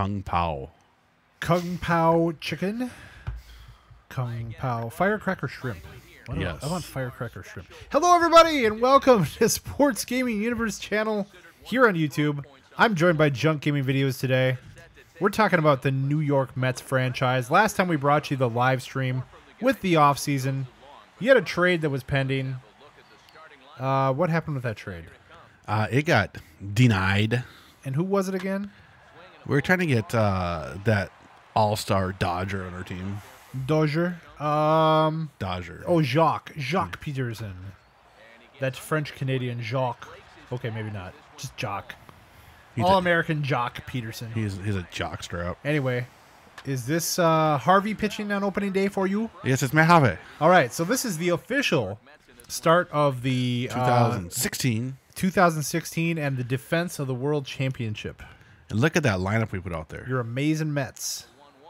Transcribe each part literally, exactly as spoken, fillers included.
Kung Pao. Kung Pao chicken. Kung Pao firecracker shrimp. What do I- Yes. I want firecracker shrimp. Hello, everybody, and welcome to Sports Gaming Universe channel here on YouTube. I'm joined by Junk Gaming Videos today. We're talking about the New York Mets franchise. Last time we brought you the live stream with the offseason. You had a trade that was pending. Uh, what happened with that trade? Uh, it got denied. And who was it again? We were trying to get uh, that all-star Dodger on our team. Dodger. Um, Dodger. oh, Jacques. Jacques Peterson. That's French-Canadian Jacques. Okay, maybe not. Just Jacques. He's a- All-American Jacques Peterson. He's he's a jockstrap. Anyway, is this uh, Harvey pitching on opening day for you? Yes, it's Mojave. All right, so this is the official start of the uh, twenty sixteen. two thousand sixteen and the defense of the World Championship. And look at that lineup we put out there. Your amazing Mets.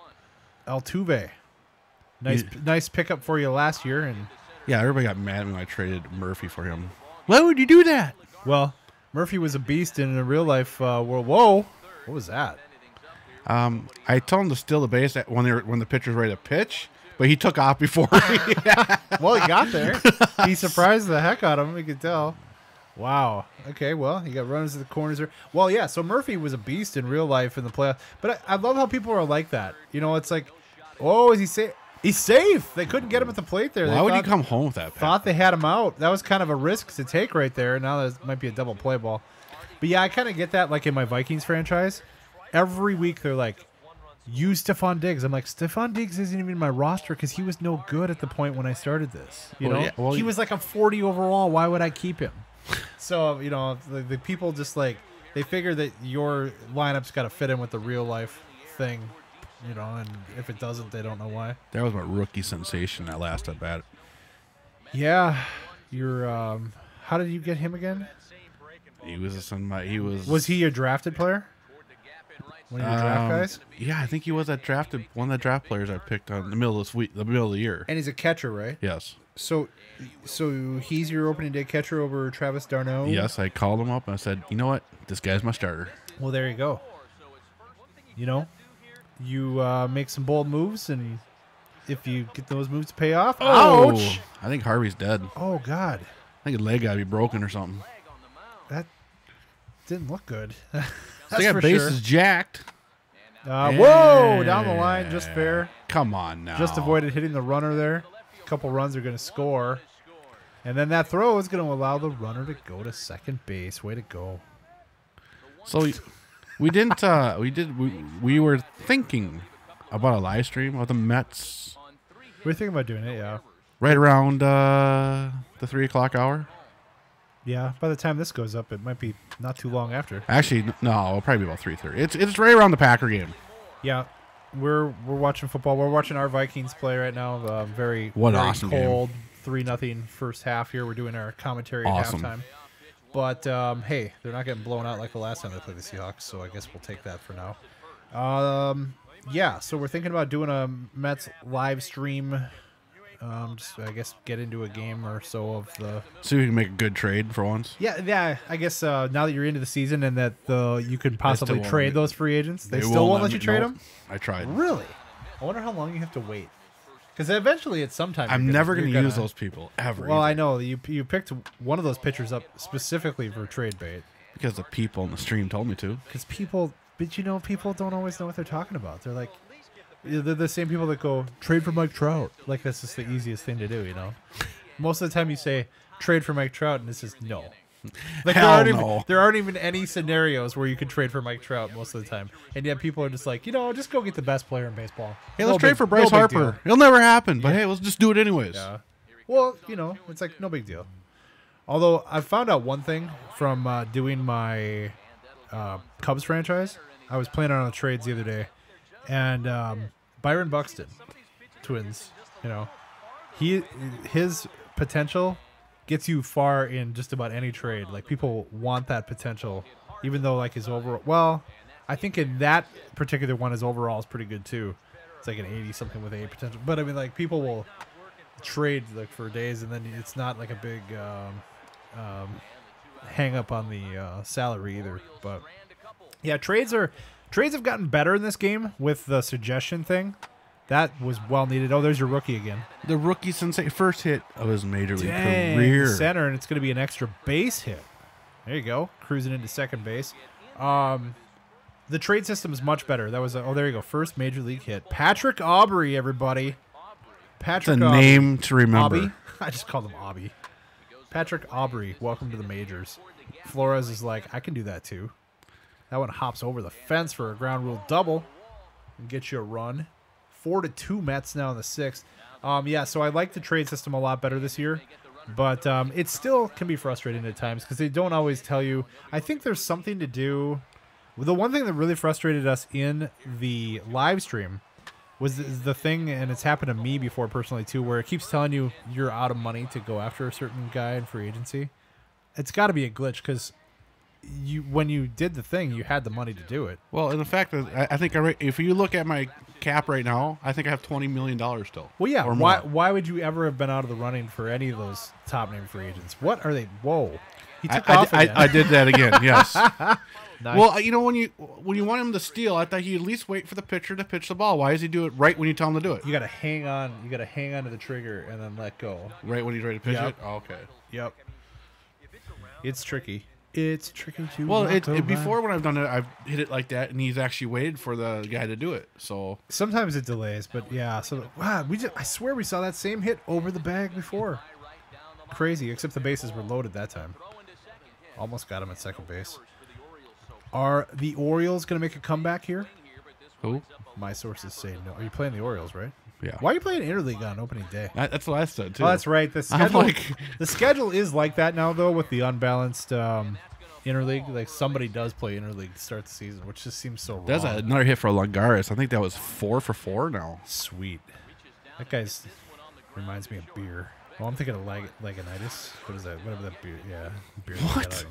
Altuve. Nice, Yeah. nice pickup for you last year, and Yeah, everybody got mad when I traded Murphy for him. Why would you do that? well, Murphy was a beast in a real life uh, world. Whoa, what was that? Um, I told him to steal the base at- when they were, when the pitcher's ready to pitch, but he took off before me. Well, he got there. He surprised the heck out of him. You could tell. Wow. Okay. Well, you got runners at the corners there. Well, yeah. So Murphy was a beast in real life in the playoff. But I, I love how people are like that. You know, it's like, oh, is he safe? He's safe. They couldn't get him at the plate there. Why They would you thought- come home with that? Pat? Thought they had him out. That was kind of a risk to take right there. Now that might be a double play ball. But yeah, I kind of get that. Like in my Vikings franchise, every week they're like, use Stephon Diggs. I'm like, Stephon Diggs isn't even in my roster because he was no good at the point when I started this. You Well, know, yeah, well, he you- was like a forty overall. Why would I keep him? So you know, the, the people just like they figure that your lineup's got to fit in with the real life thing. You know, and if it doesn't, they don't know why. That was my rookie sensation that last at bat. Yeah, you're. Um, how did you get him again? He was a my he was Was he a drafted player? One of your draft um, guys? Yeah, I think he was that drafted one of the draft players I picked on the middle of this week, the middle of the year. And he's a catcher, right? Yes, So, so he's your opening day catcher over Travis Darno. yes. I called him up and I said, you know what, this guy's my starter. Well, there you go. You know, you uh, make some bold moves, and if you get those moves to pay off, ouch! I think Harvey's dead. Oh God, I think his leg got to be broken or something. that didn't look good. They That's got for sure. bases jacked. Uh, whoa, down the line, just fair. Come on now. Just avoided hitting the runner there. A couple runs are going to score. And then that throw is going to allow the runner to go to second base. Way to go. So we, we didn't. Uh, we did. We, we were thinking about a live stream of the Mets We're thinking about doing it, yeah. right around uh, the three o'clock hour. Yeah, by the time this goes up, it might be not too long after. Actually, n- no, it'll probably be about three thirty. It's it's right around the Packer game. Yeah, we're we're watching football. We're watching our Vikings play right now. Uh, very, What an very awesome game. cold, three nothing first half here. We're doing our commentary Awesome. at halftime. But um, hey, they're not getting blown out like the last time they played the Seahawks, so I guess we'll take that for now. Um, yeah, so we're thinking about doing a Mets live stream. Um, just I guess get into a game or so of the. See if we can make a good trade for once. Yeah, yeah. I guess uh, now that you're into the season and that the you can possibly won't trade let me- those free agents, they, They still won't let me- you trade nope. them. I tried. Really? I wonder how long you have to wait. Because eventually, at some time, I'm you're never gonna, going you're to use gonna- those people ever. Well, either, I know you you picked one of those pitchers up specifically for trade bait because the people in the stream told me to. because people, but you know, people don't always know what they're talking about. They're like, they're the same people that go trade for Mike Trout. Like that's just the easiest thing to do, you know. Most of the time, you say trade for Mike Trout, and this is no. Like there Hell aren't, even, no. there aren't even any scenarios where you could trade for Mike Trout most of the time, and yet people are just like, you know, just go get the best player in baseball. Hey, No let's trade big- for Bryce no big deal. Harper. It'll never happen, but hey, let's just do it anyways. Yeah. Well, you know, it's like no big deal. Although I found out one thing from uh, doing my uh, Cubs franchise. I was playing on the trades the other day, and um, Byron Buxton, Twins. You know, he his potential gets you far in just about any trade. Like people want that potential, even though like his overall. Well, I think in that particular one, his overall is pretty good too. It's like an eighty something with a potential. But I mean, like people will trade like for days, and then it's not like a big um, um, hang up on the uh, salary either. But yeah, trades are Trades have gotten better in this game with the suggestion thing. That was well needed. Oh, there's your rookie again. The rookie sensei first hit of his major league Dang, career. Center, and it's going to be an extra base hit. There you go. Cruising into second base. Um, the trade system is much better. That was a, oh, there you go. First major league hit. Patrick Aubrey, everybody. Patrick It's a Aubrey. name to remember. Aubrey? I just called him Aubrey. Patrick Aubrey, welcome to the majors. Flores is like, I can do that too. That one hops over the fence for a ground rule double and gets you a run. Four to two Mets now in the sixth. Um, yeah, so I like the trade system a lot better this year, but um, it still can be frustrating at times because they don't always tell you. I think there's something to do. The one thing that really frustrated us in the live stream was the, the thing, and it's happened to me before personally too, where it keeps telling you you're out of money to go after a certain guy in free agency. It's got to be a glitch because you, when you did the thing, you had the money to do it. Well, and the fact that I, I think I, if you look at my cap right now, I think I have twenty million dollars still. Well, yeah. Or Why? more. Why would you ever have been out of the running for any of those top name free agents? What are they? Whoa! He took I, off I, again. I, I did that again. Yes. Nice. Well, you know when you when you want him to steal, I thought he'd at least wait for the pitcher to pitch the ball. Why does he do it right when you tell him to do it? You got to hang on. You got to hang on to the trigger and then let go. Right when he's ready to pitch Yep. it. Oh, okay. Yep. It's tricky. It's tricky to. Well, walk it, it, around. before when I've done it, I've hit it like that, and he's actually waited for the guy to do it. So Sometimes it delays, but yeah. So wow, we just, I swear we saw that same hit over the bag before. Crazy, except the bases were loaded that time. Almost got him at second base. Are the Orioles going to make a comeback here? who? My sources say no. Are you playing the Orioles, right? Yeah. Why are you playing Interleague on opening day? That, that's what I said too. Oh, that's right. The I'm schedule, like, the schedule is like that now, though, with the unbalanced um, Interleague. Like somebody does play Interleague to start the season, which just seems so wrong. that's another hit for Longaris. I think that was four for four now. Sweet. That guy's reminds me of beer. Well, I'm thinking of leg Legonitis. What is that? Whatever that beer. Yeah, beer. What?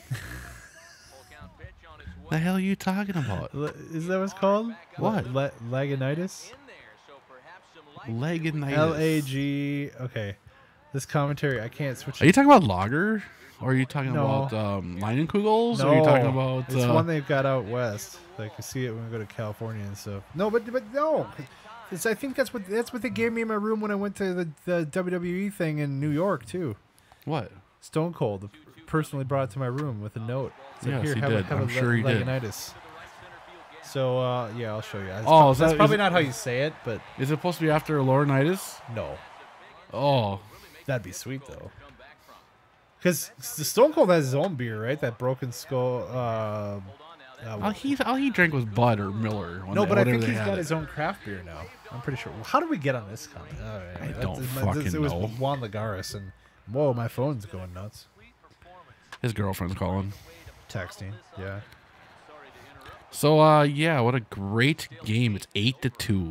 The hell are you talking about? Le- is that what it's called? What? Le- Legonitis? Legonitis. L A G. Okay. This commentary, I can't switch. Are you talking about lager? Or are you talking No. about um, Leinenkugels? No, Or are you talking about? it's uh, one they've got out west. Like you see it when we go to California and stuff. No, but but no. It's, I think that's what that's what they gave me in my room when I went to the, the W W E thing in New York too. What? Stone Cold personally brought it to my room with a note. Said, Yes, Here, he have did. A, have I'm a sure he did. Legonitis. So uh, yeah, I'll show you. That's, Oh, prob- is that's that- probably is it- not how you say it, but Is it supposed to be after Laurinaitis? no, Oh, that'd be sweet though. Because the Stone Cold has his own beer, right? That Broken Skull. Uh, uh, all he all he drank was Bud or Miller. when no, they- but I whenever think they he's had got it. his own craft beer now. I'm pretty sure. How did we get on this comment? All right, I that's- don't this- fucking It was know. Juan Lagares, and whoa, my phone's going nuts. His girlfriend's calling. Texting, yeah. So uh, yeah, what a great game! It's eight to two.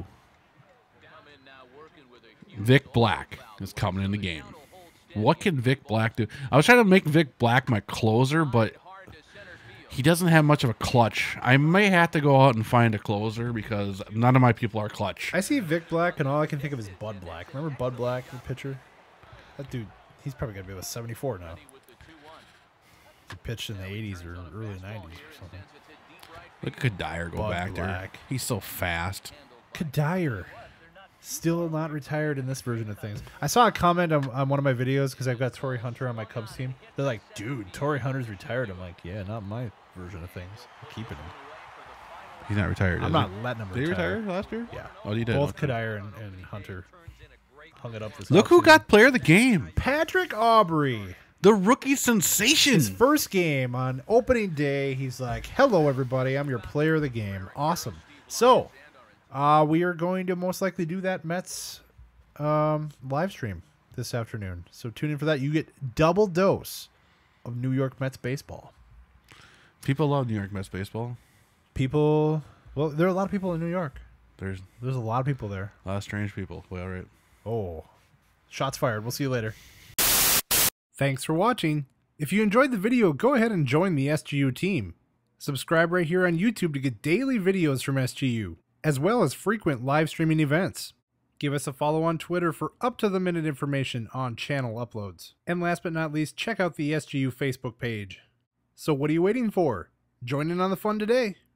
Vic Black is coming in the game. What can Vic Black do? I was trying to make Vic Black my closer, but he doesn't have much of a clutch. I may have to go out and find a closer because none of my people are clutch. I see Vic Black, and all I can think of is Bud Black. Remember Bud Black, the pitcher? That dude, he's probably gonna be about seventy-four now. He pitched in the eighties or early nineties or something. Look at Dyer go Bud back there. Black. He's so fast. Kadire, still not retired in this version of things. I saw a comment on, on one of my videos because I've got Torrey Hunter on my Cubs team. They're like, dude, Torrey Hunter's retired. I'm like, yeah, not my version of things. I'm keeping him. He's not retired. I'm is not he? letting him Did he retire. retire last year? Yeah. Oh, he did. Both Okay. Kadire and, and Hunter hung it up this Look who offseason. got player of the game. Patrick Aubrey. The rookie sensation. His first game on opening day, he's like, hello, everybody. I'm your player of the game. Awesome. So, uh, we are going to most likely do that Mets um, live stream this afternoon. So, tune in for that. You get double dose of New York Mets baseball. People love New York Mets baseball. People, well, there are a lot of people in New York. There's There's a lot of people there. a lot of strange people. Well, all right. Oh, shots fired. We'll see you later. Thanks for watching. If you enjoyed the video, go ahead and join the S G U team. Subscribe right here on YouTube to get daily videos from S G U, as well as frequent live streaming events. Give us a follow on Twitter for up-to-the-minute information on channel uploads. And last but not least, check out the S G U Facebook page. So what are you waiting for? Join in on the fun today.